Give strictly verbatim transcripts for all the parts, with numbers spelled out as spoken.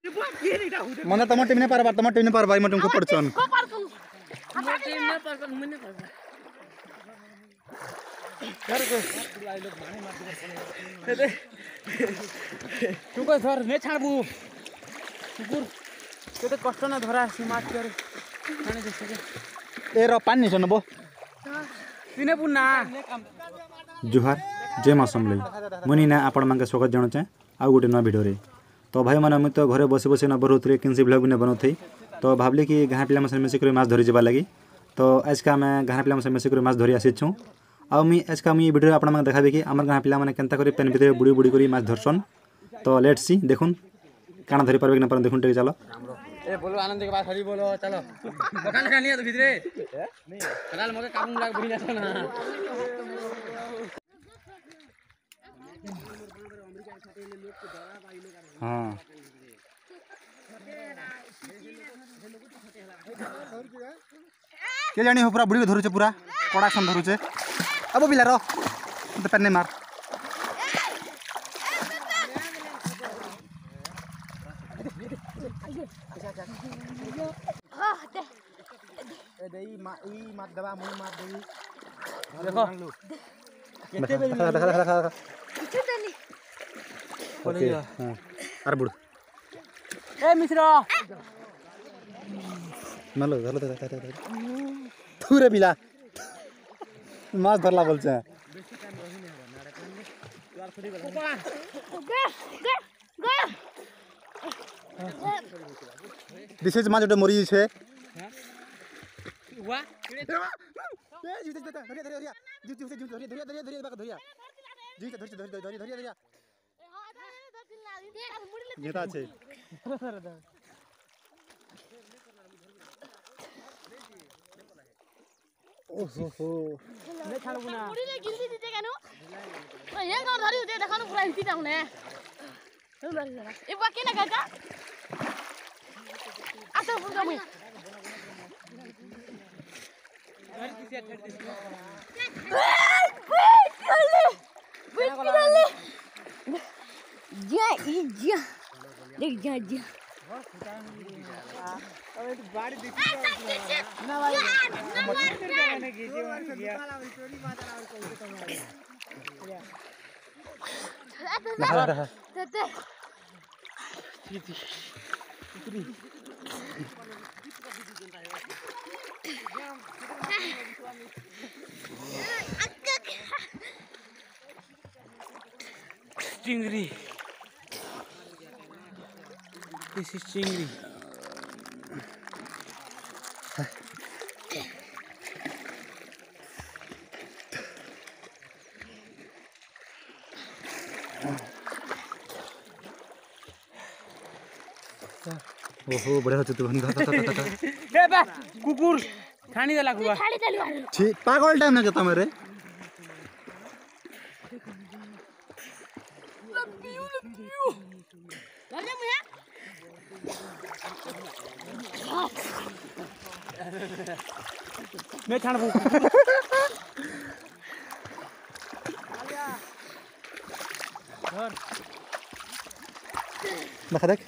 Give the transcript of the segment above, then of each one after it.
मने तम टीम ने पारबा तम टीम ने पारबा म तुमको पड़छन टीम ने पर मुने पर कर को तू को धर ने छाड़बू कुकुर केते कष्ट ना धरा सी माछ कर खाने दे सके ए र पानी छनबो तिने पुना जुहार जय मां समलई मुनि ना आपण मानके स्वागत जणोचे आ गुटे नवा वीडियो रे तो भाई माने हम तो घरे बसे बसे न बरोतरे किनसी ब्लॉग ने बनोथई तो भाबले कि गाँ पिला मसे मिसिक माछ धरी जबा लगी तो आजका मैं गाँ पिला मसे मिसिक माछ धरी आसीछु आ मी आजका मी वीडियो आपण माने देखाबे कि हमर गाँ पिला माने केनता करी पेन भितरे बुड़ी बुड़ी करी माछ धरसन तो लेट्स सी देखुन काना धरी परबे कि न पर देखुन टे चलो ए बोलो आनंद के बात हरी बोलो चलो दुकान खानी है तो भितरे नहीं कनाल मके काम लाग बुड़ी जातो ना हां के जानी हो पूरा बुड़ी धरुचे पूरा कड़ा सन धरुचे अब बिला रो तो पेन मार ए देई मा ई मार दबा मुई मार देई देखो केते बेरी देखा देखा देखा देखा किछु देनी बोले हां अरे बुड़ ए मिश्रा मालो धरलो देखा देखा थूरे बिला माछ धरला बोलछे बेसी टाइम रही नहीं हो नाडा कान यार थोड़ी गए गए दिस इज माछ मरी छे वा ए जी धरिया धरिया धरिया जी जी जी धरिया धरिया धरिया धरिया धरिया जी धरिया धरिया धरिया धरिया धरिया जेता छे ओहो हो ने छाड़बु ना मुड़ी ले गिनती दीते कानो ये गाउँ धरि उते देखाउनु पुरा हिति ताउने हेउ लरि जरा ए बा के ना काका आतो पुरा म घर किसे छाड़ दे जा ई जा देख जा जा अबे तो बाड़ी देखी ना भाई मैंने गीजे मार दिया स्टोरी बात और कहते तुम्हारे तते इतनी इतनी चिंगरी दिस इज चिंगरी ओहो बड़े होते तू बंदा ए बा कुकुर खानी देला कुआ खाली देलु छी पागल टाइम ना जता मेरे लपियो लपियो लगे मुया मैं छाड़बू धर देखा देख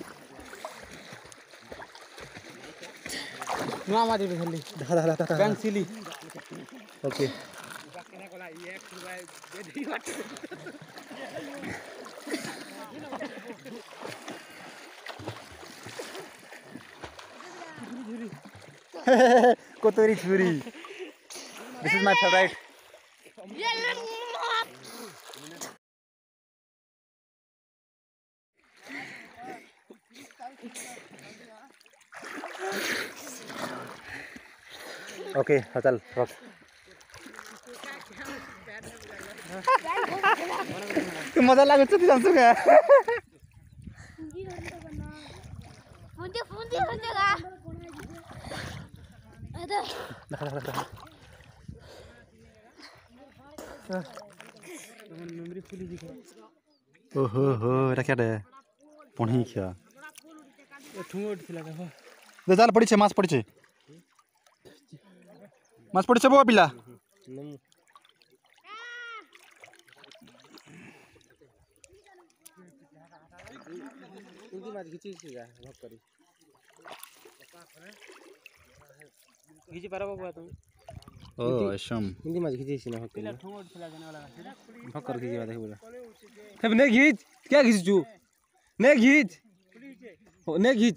नुआ मादी बेली देखा देखा देखा बैंक सिली ओके बाकी कोला एक रुपया बेदी वाट कोतरी छुरी दिस इज माय फेवरेट ये ले ओके चल रख मजा लागत छ तिजन सुगा फुंदी फुंदी फुंदेगा अरे देखा देखा देखा मेमोरी फुली दिखे ओहो हो एटा क्या दे पणी खिया ए ठुंगो उठिला देखो दे जाल पड़ी छे माछ पड़ी छे माछ पड़ी छे बो पिला हिंदी माछ घिची जा भक करी घिची पारबो बुआ तुम ओ असम हिंदी माछ घिची ना भक करी भक कर घिची देखो हे ने घिच क्या घिच तू ने घिच ने घिच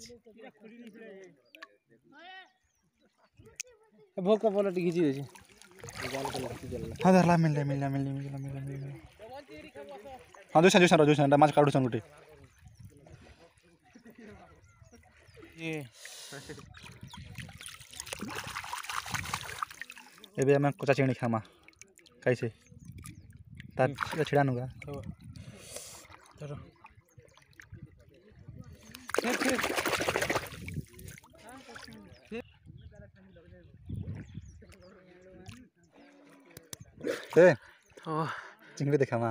भोग का पलट घिची दे हाँ धरला मिल मिल मिल मिल मिल मिल हाँ जोशन जोशन जोशन माछ काढुछन गुटे ये एबे हम कच्चा चिंगड़ी खामा कैसे तार छिड़ा नुगा चलो फिर फिर ए ओ चिंगड़ी देखामा